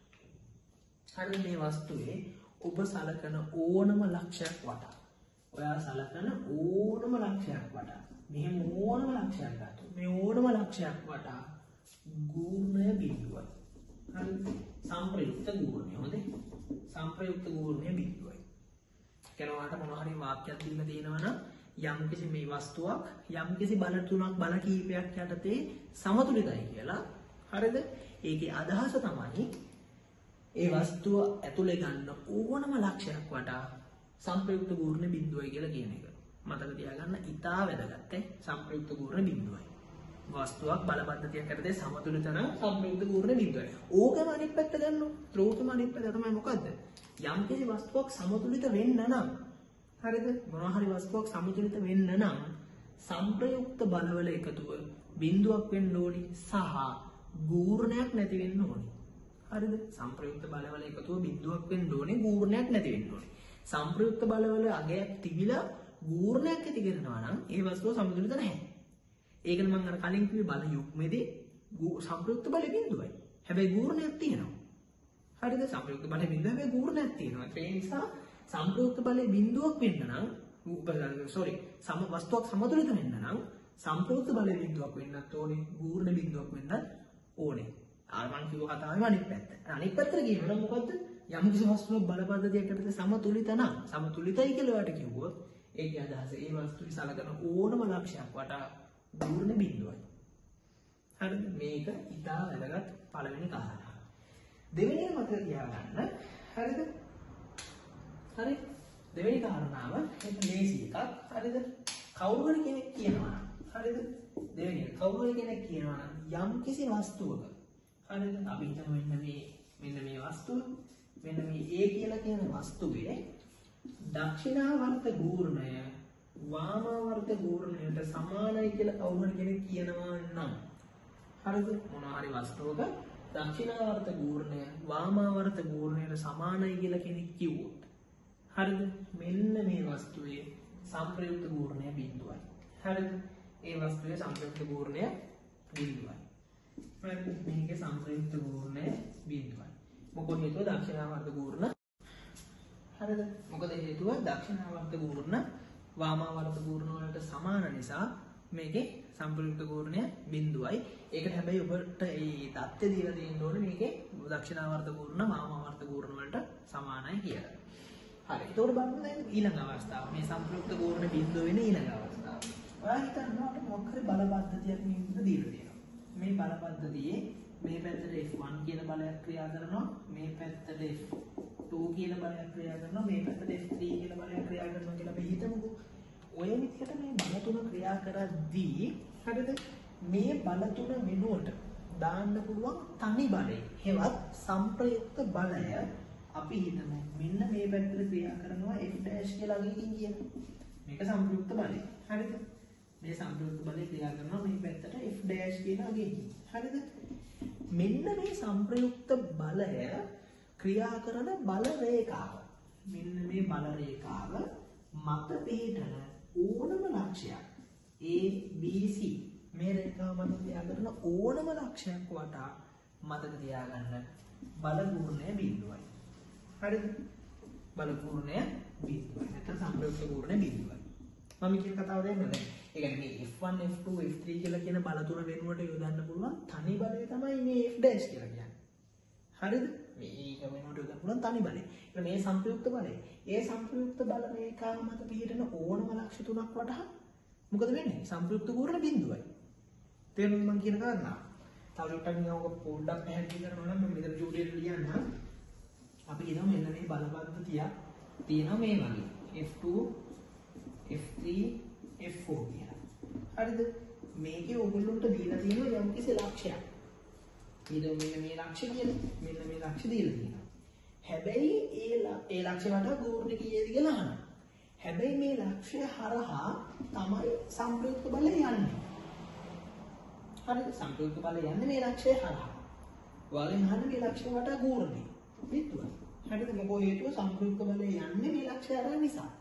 හරිද මේ වස්තුවේ ඔබ සලකන ඕනම ලක්ෂයක් වටා ඔයා සලකන ඕනම ලක්ෂයක් වටා මෙහෙම ඕනම ලක්ෂයක් ගත්තොත් මේ ඕනම ලක්ෂයක් වටා ගූර්ණය බිඳුවයි. හරිද? සංප්‍රයුක්ත ගූර්ණය. හොඳේ. සංප්‍රයුක්ත ගූර්ණය බිඳුවයි. කෙනාට මොනවා හරි වාක්‍යයක් දීලා තියෙනවා නම් යම්කිසි මේ වස්තුවක් යම්කිසි බල තුනක් බල කීපයක් යටතේ සමතුලිතයි කියලා. හරිද? ඒකේ අදහස තමයි ඒ වස්තුව ඇතුලේ ගන්න ඕනම ලක්ෂයක් වටා සංප්‍රයුක්ත ගූර්ණ බිඳුවයි කියලා කියන එක. මතක තියාගන්න ඉතා වැදගත් ඒ සංප්‍රයුක්ත ගූර්ණ බිඳුවයි. වස්තුවක් බල පද්ධතියක් යටතේ සමතුලිත නම් සංප්‍රයුක්ත ගූර්ණ බිඳුවයි. ඕකම අනිත් පැත්ත ගන්නවා. ත්‍රෝකම අනිත් පැත්ත තමයි මොකද්ද? යම්කිසි වස්තුවක් සමතුලිත වෙන්න නම් හරිද? මොනවා හරි වස්තුවක් සමතුලිත වෙන්න නම් සංප්‍රයුක්ත බලවල එකතුව බිඳුවක් වෙන්න ඕනි සහ ගූර්ණයක් නැති වෙන්න ඕනි. හරිද? සංප්‍රයුක්ත බලවල එකතුව බිඳුවක් වෙන්න ඕනේ ගූර්ණයක් නැති වෙන්න ඕනේ. සංප්‍රයුක්ත බලවල අගයක් තිබිලා ගූර්ණයක් ඇති කරනවා නම් ඒ වස්තුව සමතුලිත නැහැ. ඒකනේ මම අර කලින් කිව්වේ බල යුග්මෙදී සංප්‍රයුක්ත බල බිඳුවයි. හැබැයි ගූර්ණයක් තියෙනවා. හරිද? සංප්‍රයුක්ත බල බිඳුව හැබැයි ගූර්ණයක් තියෙනවා. ඒ නිසා සංප්‍රයුක්ත බලයේ බිඳුවක් වෙන්න නම් sorry සම වස්තුවක් සමතුලිත වෙන්න නම් සංප්‍රයුක්ත බලයේ බිඳුවක් වෙන්නත් ඕනේ ගූර්ණ බිඳුවක් වෙන්නත් ඕනේ. ආ මම කිව්ව කතාවේම අනිත් පැත්ත. අනිත් පැත්තට කියනනම් මොකද්ද? යම් කිසි වස්තුවක් බල පද්ධතියක් යටතේ සමතුලිත නම් සමතුලිතයි කියලා ඔයාලට කිව්වොත් ඒකේ අදහස ඒ වස්තුවේ සලකන ඕනම ලක්ෂයක් වටා ගූර්ණ බිඳුවයි. හරිද? මේක ඉතා වැදගත් පළවෙනි කාරණා. දෙවෙනි එක මතක තියාගන්න. හරිද? හරි? දෙවෙනි කාරණාව ඒක ලේසි එකක්. හරිද? කවුරු හරි කෙනෙක් කියනවා නම් හරිද? දෙවෙනි එක කවුරු හරි කෙනෙක් කියනවා නම් යම් කිසි වස්තුවක හරිද? අපි හිතමු මෙන්න මේ මෙන්න මේ වස්තුව මෙන්න මේ A කියලා කියන වස්තුවේ දක්ෂිනාවර්ත ගූර්ණය වාමාවර්ත ගූර්ණයට සමානයි කියලා කවුරු හරි කෙනෙක් කියනවා නම් හරිද? මොනවා හරි වස්තුවක දක්ෂිනාවර්ත ගූර්ණය වාමාවර්ත ගූර්ණයට සමානයි කියලා කෙනෙක් කිව්වොත් හරිද? මෙන්න මේ වස්තුවේ සංප්‍රයුක්ත ගූර්ණය බිඳුවයි. හරිද? ඒ වස්තුවේ සංප්‍රයුක්ත ගූර්ණය බිඳුවයි. හරිද? මේකේ සංප්‍රයුක්ත ගූර්ණය බිඳුවයි. මොකද හේතුව දක්ෂිනාවර්ත ගූර්ණ හරිද? මොකද හේතුව දක්ෂිනාවර්ත ගූර්ණ වාමාවර්ත ගූර්ණ වලට සමාන නිසා මේකේ සංප්‍රයුක්ත ගූර්ණය බිඳුවයි. ඒකට හැබැයි ඔබට මේ தත්ත්වය දීලා තියෙන්න ඕනේ මේකේ දක්ෂිනාවර්ත ගූර්ණ වාමාවර්ත ගූර්ණ වලට සමානයි කියලා. හරි. ඒතකොට බලමු දැන් ඊළඟ අවස්ථාව. මේ සංප්‍රයුක්ත ගූර්ණ බිඳුව වෙන ඊළඟ අවස්ථාව. ඔයා හිතනවා අපිට මොකක් හරි බල පද්ධතියක් මේකට දීලා තියෙනවා. මේ බල පද්ධතියේ මේ පැත්තට F one කියන බලයක් ක්‍රියා කරනවා, මේ පැත්තට F two කියන බලයක් ක්‍රියා කරනවා, මේ පැත්තට F three කියන බලයක් ක්‍රියා කරනවා කියලා අපි හිතමුකෝ. ඔය විදිහට මේ බල තුන ක්‍රියා කරද්දී හරිද? මේ බල තුන වෙනුවට දාන්න පුළුවන් තනි බලය. හෙවත් සංප්‍රයුක්ත බලය අපි හිතමු මෙන්න මේ පැත්තට ක්‍රියා කරනවා F dash කියලා අගකින් කියන. මේක සංප්‍රයුක්ත බලය. හරිද? මේ සංප්‍රයුක්ත බලය ක්‍රියා කරනවා මේ පැත්තට F dash කියලා අගකින්. හරිද? මෙන්න මේ සංප්‍රයුක්ත බලය ක්‍රියා කරන බල රේඛාව. මෙන්න මේ බල රේඛාව මත පිහිටන ඕනම ලක්ෂයක් A B C මේ රේඛාව මත ක්‍රියා කරන ඕනම ලක්ෂයක් වටා මතක තියාගන්න බල ගූර්ණය බිඳුවයි. හරිද? බල ගූර්ණය බිඳුවයි. නැත්නම් සංප්‍රයුක්ත ගූර්ණය බිඳුවයි. මම කියන කතාව දෙන්නද? ඒ කියන්නේ මේ F one F two F three කියලා කියන බල තුන වෙනුවට යොදන්න පුළුවන් තනි බලය තමයි මේ F dash කියලා කියන්නේ. හරිද? මේක වෙනුවට යොදන්න පුළුවන් තනි බලය. ඒ මේ සංප්‍රයුක්ත බලය. ඒ සංප්‍රයුක්ත බල රේඛාව මත පිහිටන ඕනම ලක්ෂ තුනක් වටා මොකද වෙන්නේ? සංප්‍රයුක්ත ගූර්ණ බිඳුවයි. තේරුණාද මම කියන කාරණාව? තව ටිකක් නියෝග පොඩ්ඩක් පැහැදිලි කරනවා නම් මම මෙතන ටියුටෝරියල් ලියන්න. අපි කියමු මෙන්න මේ බල පද්ධතියක් තියෙනවා මේ වගේ. F two F three F four කියලා. හරිද? මේකේ ඔයගොල්ලන්ට දීලා තියෙනවා යම් කිසි ලක්ෂයක්. ඊට මෙන්න මේ ලක්ෂය කියලා. මෙන්න මේ ලක්ෂය දීලා තියෙනවා. හැබැයි ඒ ඒ ලක්ෂය වලට ගූර්ණ කීයද කියලා අහනවා. හැබැයි මේ ලක්ෂය හරහා තමයි සංප්‍රයුක්ත බලය යන්නේ. හරිද? සංප්‍රයුක්ත බලය යන්නේ මේ ලක්ෂය හරහා. ඔයාලෙන් අහන්නේ මේ ලක්ෂය වටා ගූර්ණේ. බිඳුවයි. හරිද? මොකෝ හේතුව සංප්‍රයුක්ත බලය යන්නේ මේ ලක්ෂය හරහා නිසා.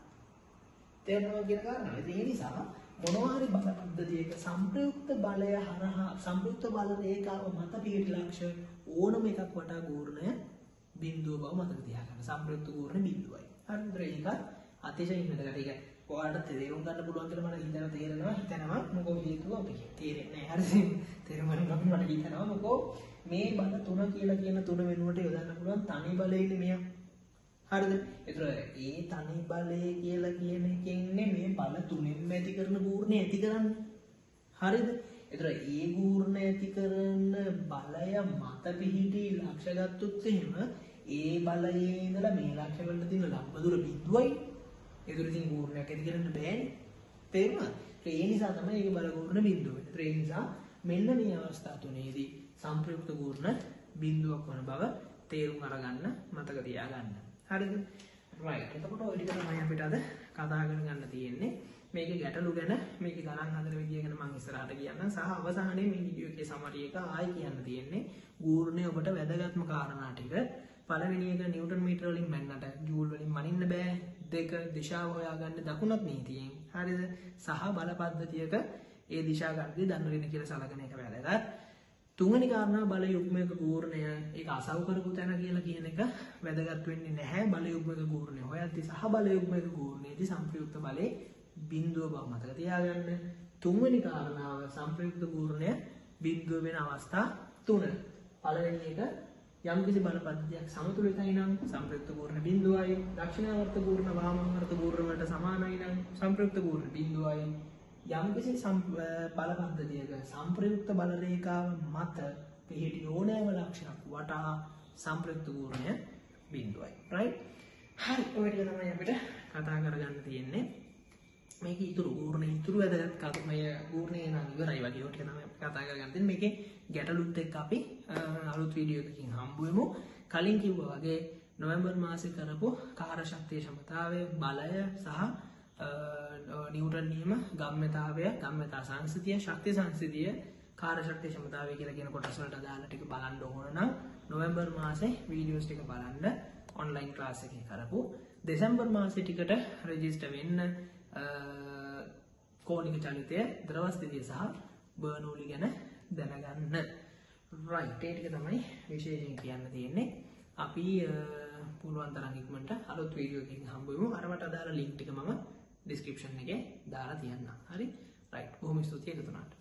තේරෙනවා කියන කාරණාව. ඒ නිසා මොනවා හරි බල පද්ධතියක සංප්‍රයුක්ත බලය හරහා සංප්‍රයුක්ත බල රේඛාව මත පිහිටි ලක්ෂ ඕනම එකක් වටා ගූර්ණය බිඳුව බව මතක තියාගන්න. සංප්‍රයුක්ත ගූර්ණ බිඳුවයි. හරිද? ඒක අතිශයින් වැදගත්. ඒක ඔයාලට තේරුම් ගන්න පුළුවන් කියලා මට හිතන තේරෙනවා. හිතනවා මොකෝ හේතුව අපි තේරෙන්නේ නැහැ. හරිද? තේරුම් ගන්න මට හිතනවා මොකෝ මේ බල තුන කියලා කියන තුන වෙනුවට යොදන්න පුළුවන් තනි බලයනේ මෙයා. හරිද? ඒතර ඒ තනි බලය කියලා කියන එකෙන්නේ මේ බල තුනෙන්ම ඇති කරන ගූර්ණය ඇති කරන්නේ. හරිද? ඒතර ඒ ගූර්ණ ඇති කරන බලය මත පිහිටි ලක්ෂ ගත්තොත් එහෙම ඒ බලයේ ඉඳලා මේ ලක්ෂ වලට තියෙන ලම්බ දුර බිඳුවයි. ඒතර ඉතින් ගූර්ණයක් ඇති කරන්න බෑනේ. තේරුණාද? ඒ නිසා තමයි ඒක බල ගූර්ණ බිඳුව වෙන්නේ. ඒ නිසා මෙන්න මේ අවස්ථා තුනේදී සංප්‍රයුක්ත ගූර්ණ බිඳුවක් වන බව තේරුම් අරගන්න මතක තියාගන්න. හරිද? රයිට්. එතකොට ඔය ටික තමයි අපිට අද කතා කරගන්න තියෙන්නේ. මේකේ ගැටලු ගැන මේකේ ගණන් හදන විදිය ගැන මම ඉස්සරහට කියන්නම් සහ අවසානයේ මේ වීඩියෝ එකේ සමරි එක ආයි කියන්න තියෙන්නේ ගූර්ණය ඔබට වැදගත්ම කාරණා ටික. පළවෙනි එක නිව්ටන් මීටර වලින් මැන්නට ජූල් වලින් මනින්න බෑ. දෙක දිශාව හොයාගන්න දකුණත් නීතියෙන්. හරිද? සහ බල පද්ධතියක ඒ දිශා ගන්නදී දන්නරින කියලා සලකන එක වැදගත්. තුන්වෙනි කාරණා බල යුග්මයක ගූර්ණය ඒක අසව් කරපු තැන කියලා කියන එක වැදගත් වෙන්නේ නැහැ. බල යුග්මයක ගූර්ණය හොයද්දී සහ බල යුග්මයක ගූර්ණයේදී සංප්‍රයුක්ත බලයේ බිඳුව බව මතක තියාගන්න. තුන්වෙනි කාරණාව සංප්‍රයුක්ත ගූර්ණය බිඳුව වෙන අවස්ථා තුන. පළවෙනි එක යම්කිසි බල පද්ධතියක් සමතුලිතයි නම් සංප්‍රයුක්ත ගූර්ණ බිඳුවයි. දක්ෂිණාවර්ත ගූර්ණ වාමාවර්ත ගූර්ණ වලට සමානයි නම් සංප්‍රයුක්ත ගූර්ණ බිඳුවයි. යම්කිසි බල පද්ධතියක සංප්‍රයුක්ත බල රේඛාව මත පිහිටි ඕනෑම ලක්ෂයක් වටා සංප්‍රයුක්ත ගූර්ණය බිඳුවයි. රයිට්? හරි. ඔය ටික තමයි අපිට කතා කරගන්න තියෙන්නේ. මේක ඉතුරු ගූර්ණ ඉතුරු වැදගත් කතාමය ගූර්ණේ නම් ඉවරයි වගේ ඔය ටික තමයි කතා කරගන්න තියෙන්නේ. මේකේ ගැටලුත් එක්ක අපි අලුත් වීඩියෝ එකකින් හම්බ වෙමු. කලින් කිව්වා වගේ නොවැම්බර් මාසේ කරපු කාර්ය ශක්තිය ක්ෂමතාවය බලය සහ නිව්ටන් නියම ගම්‍යතාවය ගම්‍යතා සංසිතිය ශක්ති සංසිතිය කාර්ය ශක්තිය ක්ෂමතාවය කියලා කියන කොටස් වලට අදාළ ටික බලන්න ඕන නම් නොවැම්බර් මාසේ වීඩියෝස් ටික බලන්න ඔන්ලයින් ක්ලාස් එකේ කරපු. දෙසැම්බර් මාසේ ටිකට රෙජිස්ටර් වෙන්න කෝණික චලිතය ද්‍රව ස්ථිතිය සහ බර්නූලි ගැන දැනගන්න. රයිට්. ඒ ටික තමයි විශේෂයෙන් කියන්න තියෙන්නේ. අපි පුළුවන් තරම් ඉක්මනට අලුත් වීඩියෝ එකකින් හම්බ වෙමු. අරකට අදාළ ලින්ක් ටික මම ඩිස්ක්‍රිප්ෂන් එකේ දාලා තියන්නම්. හරි? රයිට්. බොහොම ස්තුතියි එකතු වුණාට.